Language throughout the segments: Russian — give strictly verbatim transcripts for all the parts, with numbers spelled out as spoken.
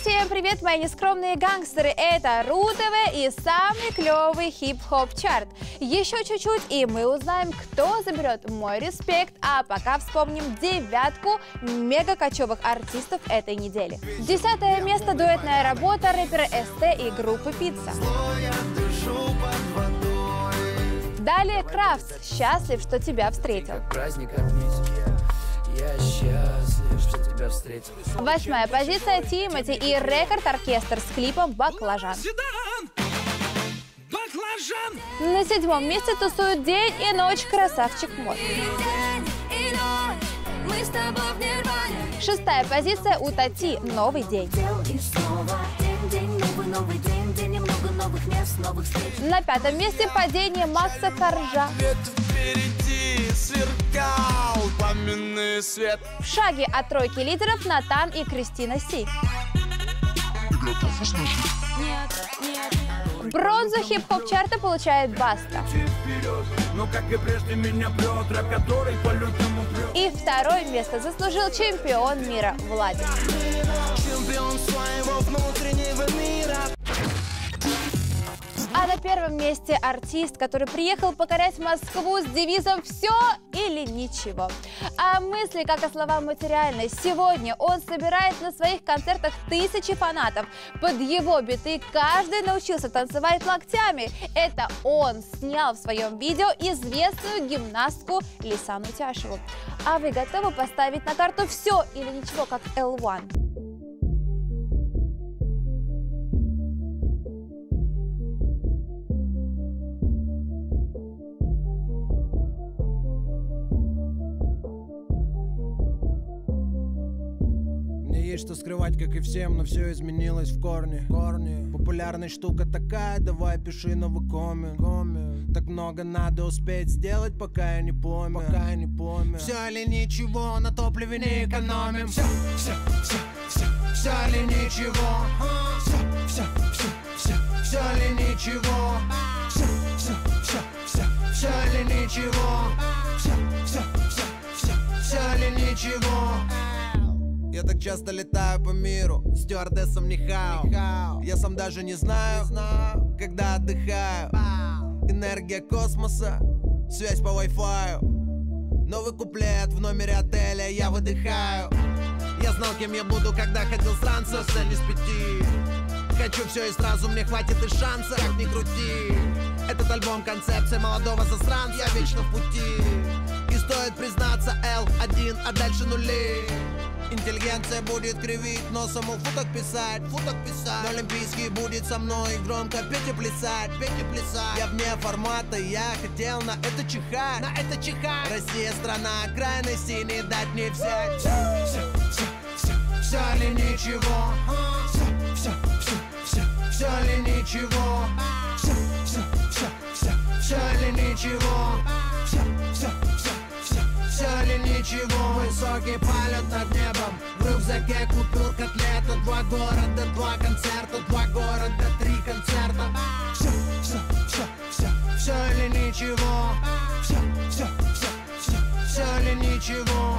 Всем привет, мои нескромные гангстеры! Это РУ-ТВ и самый клевый хип-хоп чарт. Еще чуть-чуть, и мы узнаем, кто заберет мой респект, а пока вспомним девятку мега-кочевых артистов этой недели. Десятое место — дуэтная работа рэпера СТ и группы Пицца. Далее Крафтс «Счастлив, что тебя встретил». Я счастлив, что тебя встретил. Восьмая позиция — Тимати и рекорд-оркестр с клипом «Баклажан». На седьмом месте тусуют День и ночь красавчик Мод. Шестая позиция у Тати «Новый день». На пятом месте падение Макса Коржа. Сверкал пламенный свет. В шаге от тройки лидеров Натан и Кристина Си. Бронзу хип-хоп чарта получает Баста. И второе место заслужил чемпион мира Владик. Чемпион своего внутреннего мира. А на первом месте артист, который приехал покорять Москву с девизом «Все или ничего». А мысли, как о словам материальной, сегодня он собирает на своих концертах тысячи фанатов. Под его биты каждый научился танцевать локтями. Это он снял в своем видео известную гимнастку Лейсан Утяшеву. А вы готовы поставить на карту «Все или ничего», как эл один? Есть что скрывать, как и всем, но все изменилось в корне. корне. Популярная штука такая, давай пиши новый коммент. коммент. Так много надо успеть сделать, пока я не помню. Пока я не помню. Все или ничего, на топливе не экономим. Все, все, все, все, все или ничего. Все, все, все, все, все или ничего. Все, все, все, все, все или ничего. Все, все, все, все, все или ничего. Я так часто летаю по миру, стюардессом не хау. Я сам даже не знаю, когда отдыхаю. Энергия космоса, связь по вай-фаю. Новый куплет в номере отеля, я выдыхаю. Я знал, кем я буду, когда ходил с ранца, цель из пяти. Хочу все и сразу, мне хватит и шанса, как ни крути. Этот альбом — концепция молодого засранца, я вечно в пути. И стоит признаться, эл один, а дальше нули. Интеллигенция будет кривить носом, у футок писать, футок писать. Но Олимпийский будет со мной громко петь и плясать, петь и плясать. Я вне формата, я хотел на это чихать, на это чихать. Россия страна крайностей, не дать не взять. Все, все, все, все, все или ничего. Все, все, все, все, все или ничего. Все, все, все, все, все или ничего. Все, все, все, все, все или ничего. Высокий полет над небом, в рюкзаке купюр котлета. Два города, два концерта, два города, три концерта. Все, все, все, все, все или ничего. Все, все, все, все, все или ничего.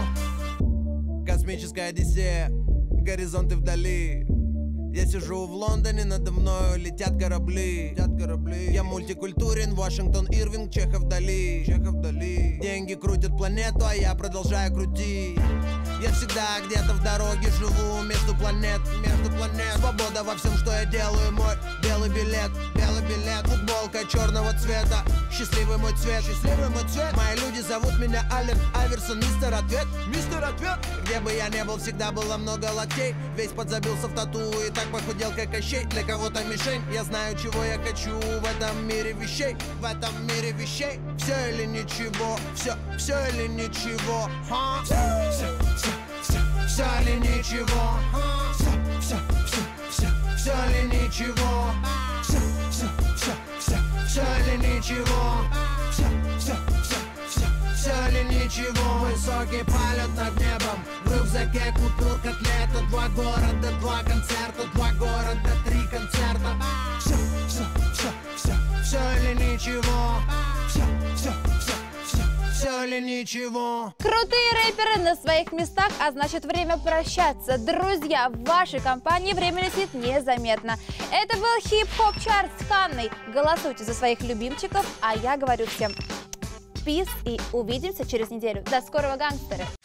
Космическая Одиссея, горизонты вдали. Я сижу в Лондоне, надо мною летят корабли. летят корабли. Я мультикультурен, Вашингтон, Ирвинг, Чехов, Дали. Чехов, Дали. Деньги крутят планету, а я продолжаю крутить. Я всегда где-то в дороге живу между планет, между планет. Свобода во всем, что я делаю, мой белый билет, белый билет. Футболка черного цвета, счастливый мой цвет, счастливый мой цвет. Мои люди зовут меня Аллен Айверсон, мистер Ответ, мистер Ответ. Где бы я ни был, всегда было много локтей. Весь подзабился в тату и так похудел, как Кощей. Для кого-то мишень, я знаю, чего я хочу в этом мире вещей, в этом мире вещей. Все или ничего, все, все или ничего. Ха? Все, все, все, все, все или ничего. Все, все, все, все, все или ничего. Все, все, все, все, все или ничего. Все, все, все, все, все или ничего. Высокий полет над небом, в рюкзаке купюр котлета. Два города, два концерта, два города, три концерта. Все, все, все, все, все или ничего. Все, все, все, все, все или или ничего. Крутые рэперы на своих местах, а значит время прощаться. Друзья, в вашей компании время летит незаметно. Это был хип-хоп чарт с Ханной. Голосуйте за своих любимчиков, а я говорю всем пис и увидимся через неделю. До скорого, гангстеры!